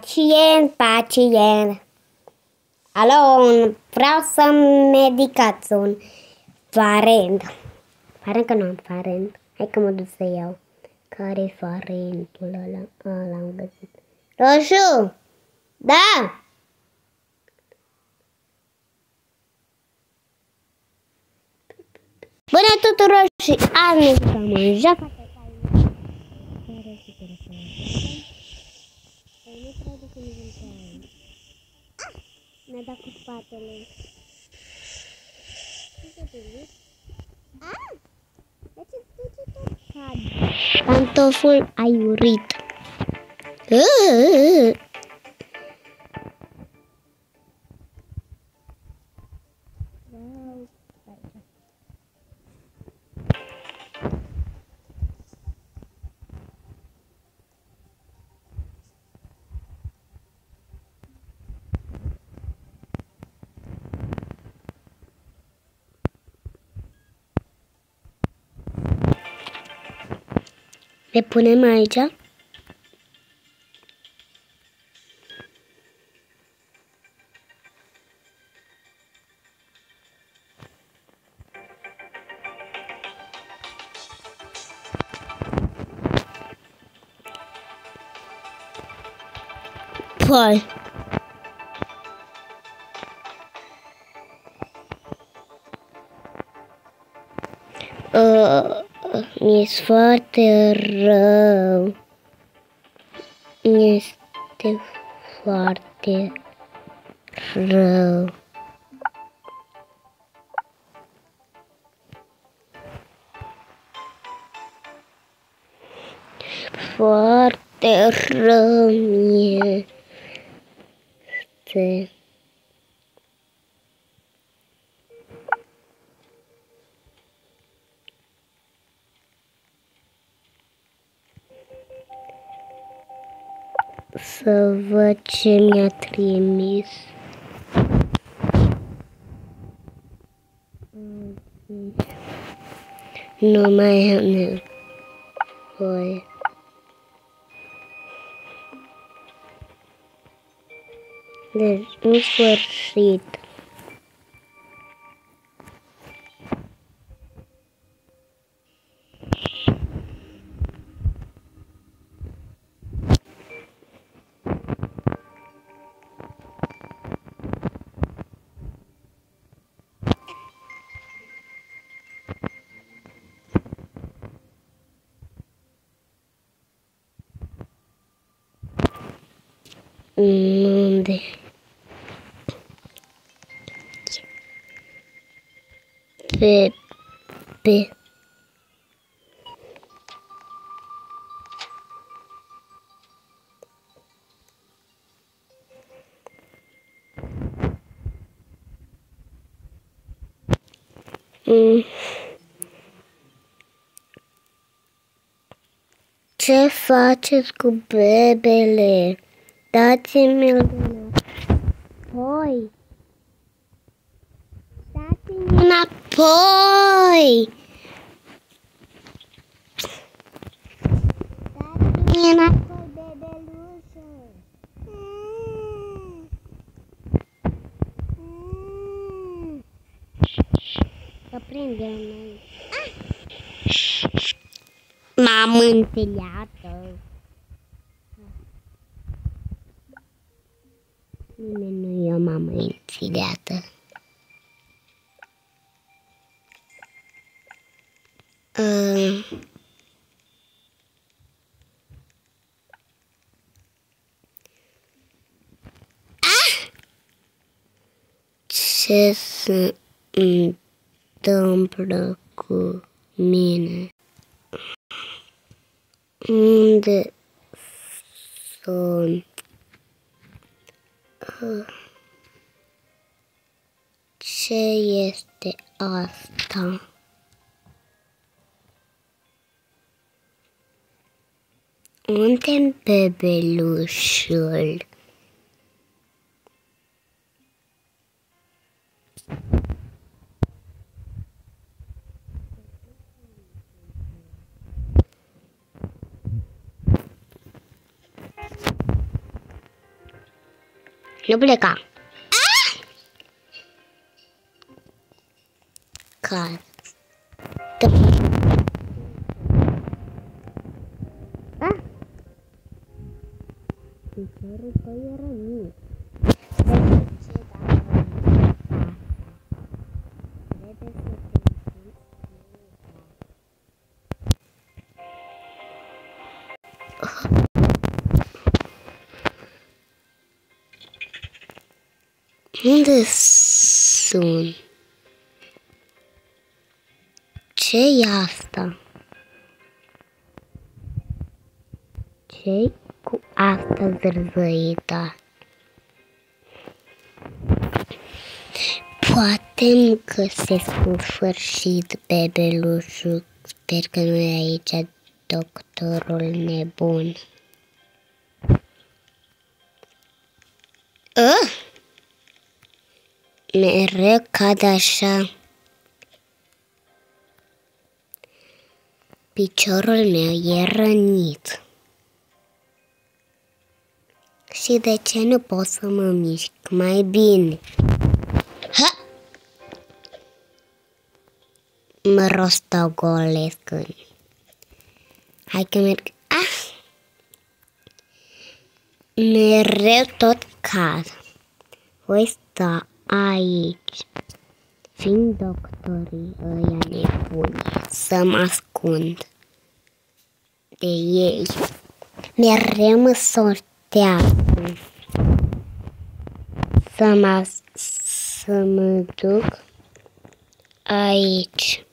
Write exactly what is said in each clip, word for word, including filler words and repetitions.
Pacient, pacient. Alo, vreau să-mi medicați un farent. Farent că nu am farent. Hai că mă duc să iau. Care-i farentul ăla? A, l-am găsit. Roșu! Da! Bună tuturor și azi ne jucăm în joc. Mi-a dat cu spatele. Pantoful aiurit. Le punem aici. Păi. Uh. Mi-e foarte rău. Este foarte rău. Foarte rău mi-este. Să văd ce mi-a trimis. Nu mai am nevoie. Deci, în sfârșit. Unde? Pe, pe. Mm. Ce faceți cu bebele? Dați-mi-l înapoi. Dați-mi înapoi. Dați-mi înapoi, bebelușă. Mm. Mm. Să prindem noi. M-am întâliată. Nimeni nu e o mamă înțeleată. Uh. Ah! Ce se întâmplă cu mine? Unde sunt? Ce este asta? Unde-mi bebelușul? Nu pleca. Cad. Ah! Piciorul tău e rănit. Unde sunt? Ce-i asta? Ce-i cu asta zârzăită? Poate-mi găsesc în sfârșit bebelușul. Sper că nu e aici doctorul nebun. A? Mereu cad așa. Piciorul meu e rănit. Și de ce nu pot să mă mișc mai bine? Ha! Mă rostogolesc. Hai că merg. Ah! Mereu tot cad. Voi sta aici. Fiind doctorii ăia nebuni, să mă ascund de ei. Mereu mă sortează. Să mă, să mă duc aici.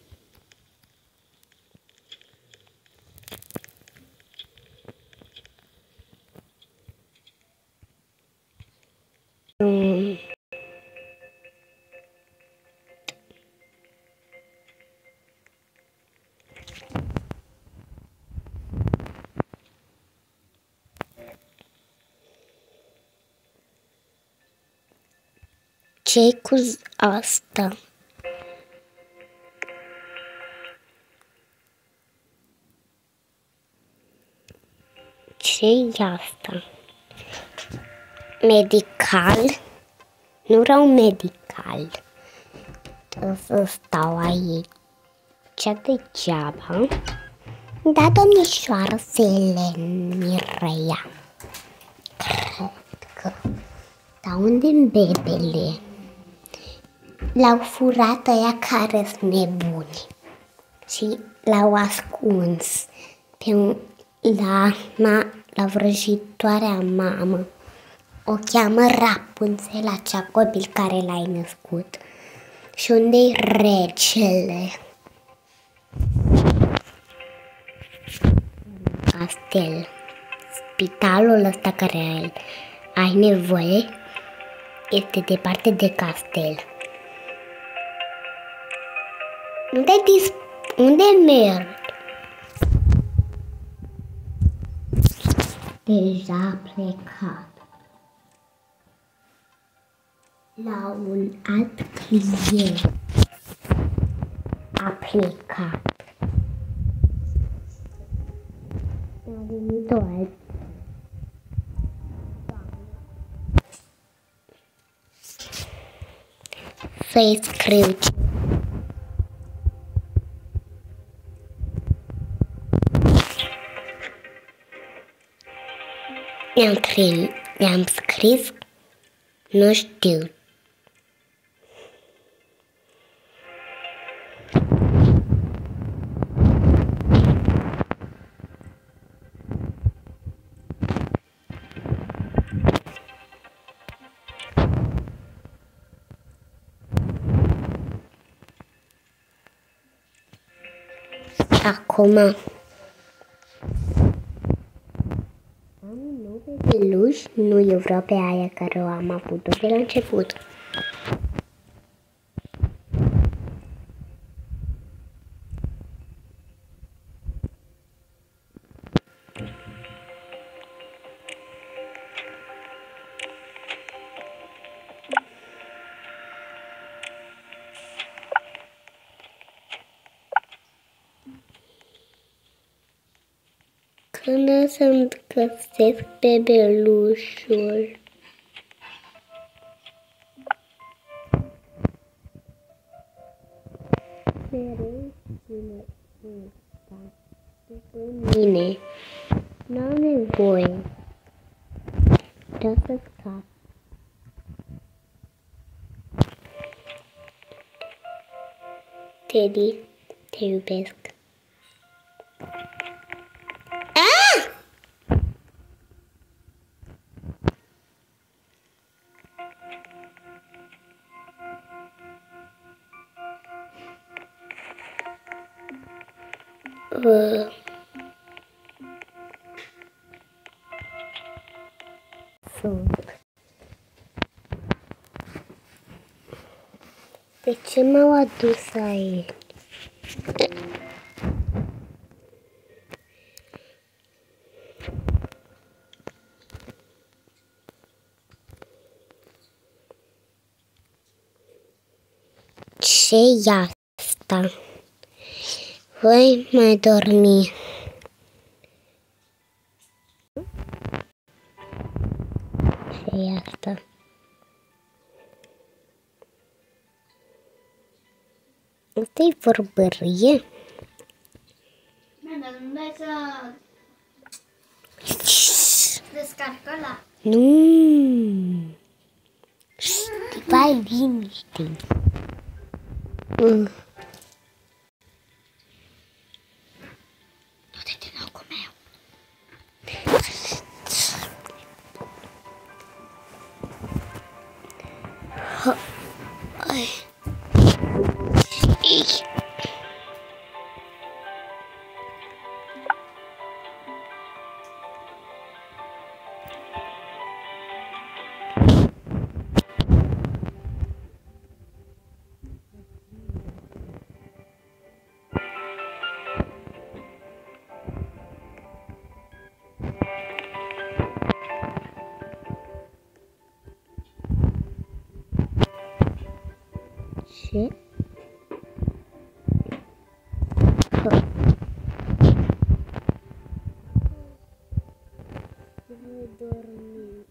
Mm. Ce-i cu asta? Ce-i asta? Medical? Nu vreau medical. O să stau aici degeaba. Da, domnișoară Selen Mireia. Cred că... Dar unde-mi bebele? L-au furat ăia care sunt nebuni și l-au ascuns pe un, la, ma, la vrăjitoarea mamă. O cheamă Rapunzel, acea copil care l-ai născut. Și unde-i regele? Castel. Spitalul ăsta care ai nevoie este departe de castel. Unde, dis unde merg? Deja plecat. La un alt client a plecat. A venit o alt. Să-i scriu. I-am scris, i-am scris, nu știu. Acum am un nou bebeluș, nu eu vreau pe aia care o am avut-o de la început. Când să-mi găsesc bebelușul? mereu ține în după mine. N-am nevoie. Vreau să scap. Teddy, te iubesc. Ah! Uh. Sunt. De ce m-au adus aici? Ce-i asta? Voi mai dormi. Ce-i asta? Asta-i vorbărie? Dar nu dai să descarcă ăla. Nu. Stai liniște. Mm. Du-te din locul meu. Ai. Ce? Voi dormi.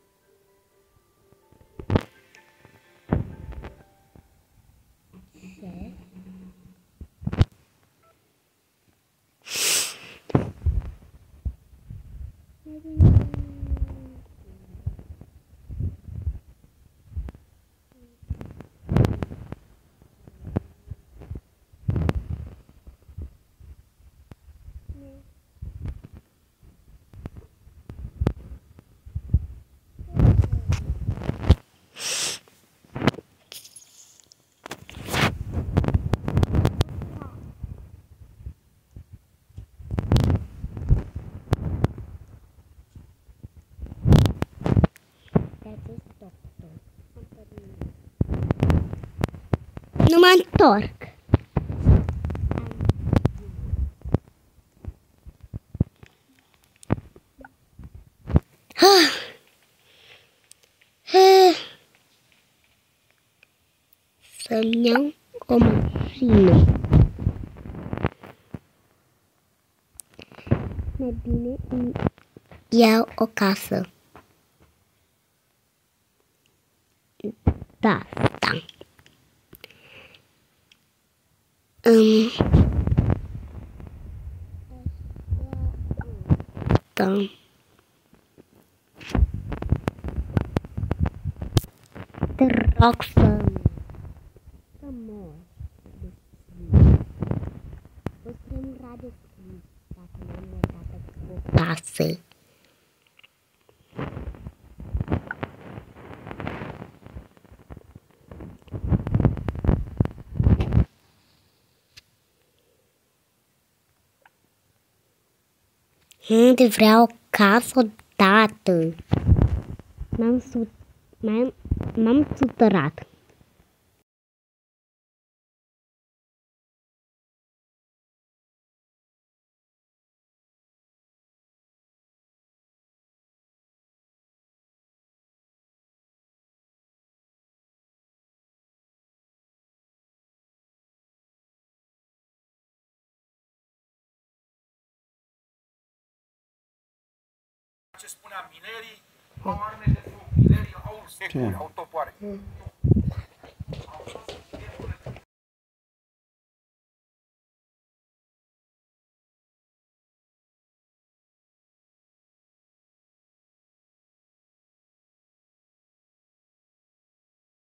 Ce? Nu mă întorc. Ah. Ah. Să-mi iau o mașină. Mai bine îmi iau o casă. Da, da. Um. Da. Te rog să să mor de frig. O să îmi rade frig dacă nu am dat o casă. Unde vreau o casă odată. M-am sut, m-am, m-am sutărat. Ce spuneam, minerii au arme de foc, minerii au securi, au topoare.